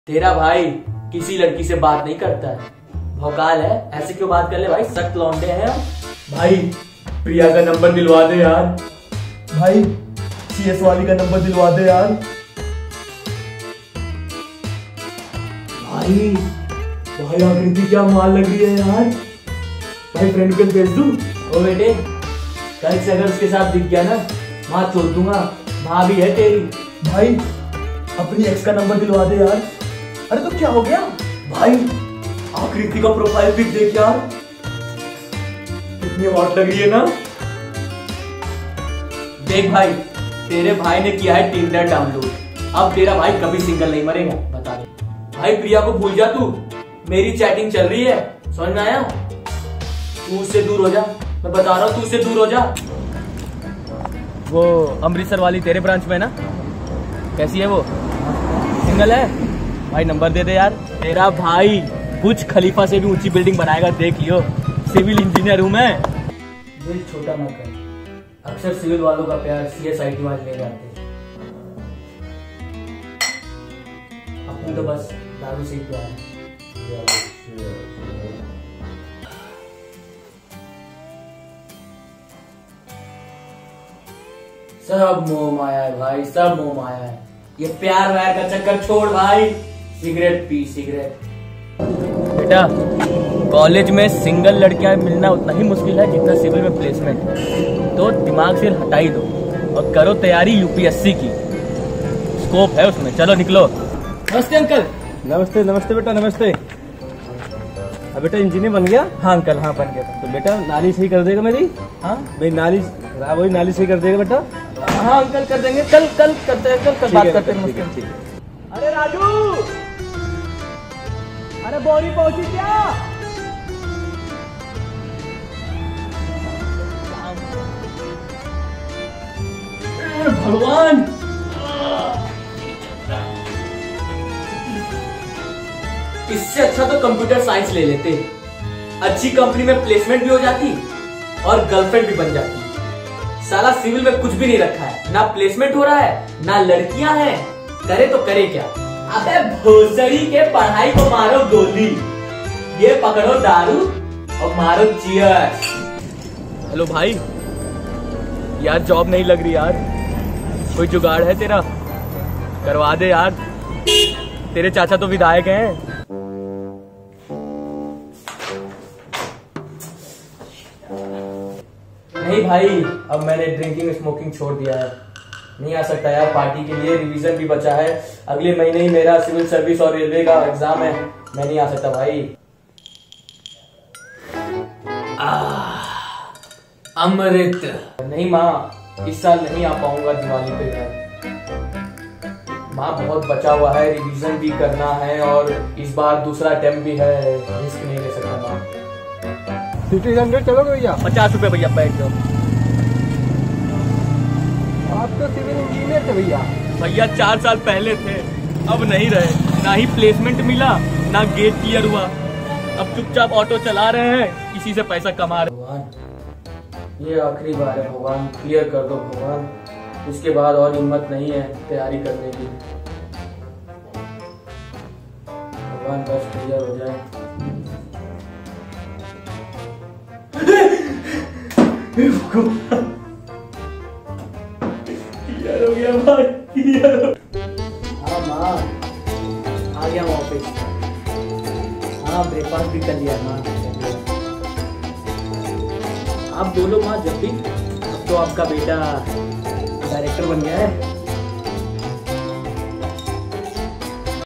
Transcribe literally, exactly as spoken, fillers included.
तेरा भाई किसी लड़की से बात नहीं करता है, भौकाल है, ऐसे क्यों बात कर ले भाई, सख्त लौंडे हैं हम। भाई प्रिया का नंबर दिलवा दे यार, भाई सीएस वाली का नंबर दिलवा दे यार। भाई भाई आकृति क्या माल लग रही है यार, भाई फ्रेंड को भेज दूं। ओ बेटे, कल से अगर उसके साथ दिख गया ना, माँ छोड़ दूंगा, भाभी है तेरी। भाई अपनी एक्स का नंबर दिलवा दे यार। अरे तो क्या हो गया भाई, आकृति का प्रोफाइल पिक देख यार, कितनी हॉट लग रही है ना। देख भाई, तेरे भाई ने किया है टिंडर डाउनलोड, अब तेरा भाई कभी सिंगल नहीं मरेगा, बता दे। भाई प्रिया को भूल जा तू, मेरी चैटिंग चल रही है, समझ में आया? तू उससे दूर हो जा, मैं बता रहा हूँ, तू उससे दूर हो जा। वो अमृतसर वाली तेरे ब्रांच में ना, कैसी है वो, सिंगल है? भाई नंबर दे दे यार। तेरा भाई बुर्ज खलीफा से भी ऊंची बिल्डिंग बनाएगा, देख लियो, सिविल इंजीनियर हूं मैं। दिल छोटा ना कर, अक्सर सिविल वालों का प्यार सीएस आईटी वाले ले जाते हैं, अपनी तो बस दारू से ही प्यार है। सब मोह माया है भाई, सब मोह माया है, ये प्यार व्यार का चक्कर छोड़ भाई, सिगरेट पी सिगरेट। बेटा, कॉलेज में सिंगल लड़कियां मिलना उतना ही मुश्किल है जितना सिविल में प्लेसमेंट, तो दिमाग से हटा ही दो और करो तैयारी यूपीएससी की, स्कोप है उसमें, चलो निकलो। नमस्ते अंकल। नमस्ते नमस्ते बेटा, नमस्ते। अब बेटा इंजीनियर बन गया? हाँ अंकल, हाँ बन गया। तो बेटा नाली सही कर देगा मेरी? हाँ मेरी नाली, वही नाली सही कर देगा बेटा? हाँ अंकल कर देंगे, कल कल करते हैं, कल कल बात करते हैं। ठीक है ठीक है। अरे राजू, अरे बोरी पहुंची क्या? भगवान, इससे अच्छा तो कंप्यूटर साइंस ले लेते, अच्छी कंपनी में प्लेसमेंट भी हो जाती और गर्लफ्रेंड भी बन जाती। साला सिविल में कुछ भी नहीं रखा है, ना प्लेसमेंट हो रहा है, ना लड़कियां हैं, करे तो करे क्या? अबे भोसड़ी के पढ़ाई को मारो गोली, ये पकड़ो दारू और मारो चियर्स। हेलो भाई, यार जॉब नहीं लग रही यार, कोई जुगाड़ है तेरा? करवा दे यार, तेरे चाचा तो विधायक हैं। नहीं भाई, अब मैंने ड्रिंकिंग स्मोकिंग छोड़ दिया है, नहीं आ सकता यार पार्टी के लिए, रिवीजन भी बचा है, अगले महीने ही मेरा सिविल सर्विस और रेलवे का एग्जाम है, मैं नहीं आ सकता भाई। अमृत नहीं माँ, इस साल नहीं आ पाऊंगा दिवाली पे घर, माँ बहुत बचा हुआ है, रिवीजन भी करना है और इस बार दूसरा अटेम्प्ट भी है, रिस्क नहीं ले सकता माँ। फिफ्टी हंड्रेड चलोगे भैया? पचास रुपए भैया, बैठ जाओ। आप तो सिविल इंजीनियर थे भैया। भैया चार साल पहले थे, अब नहीं रहे, ना ही प्लेसमेंट मिला, ना गेट क्लियर हुआ, अब चुपचाप ऑटो चला रहे हैं, इसी से पैसा कमा रहे। भगवान ये आखिरी बार है भगवान, क्लियर कर दो भगवान, इसके बाद और हिम्मत नहीं है तैयारी करने की, भगवान बस क्लियर हो जाए। क्लियर हो गया भाई, क्लियर हो। हाँ माँ, आ गया मैं ऑफिस, हाँ ब्रेकफास्ट भी कर लिया माँ। आप बोलो माँ जब भी, अब तो आपका बेटा डायरेक्टर बन गया है।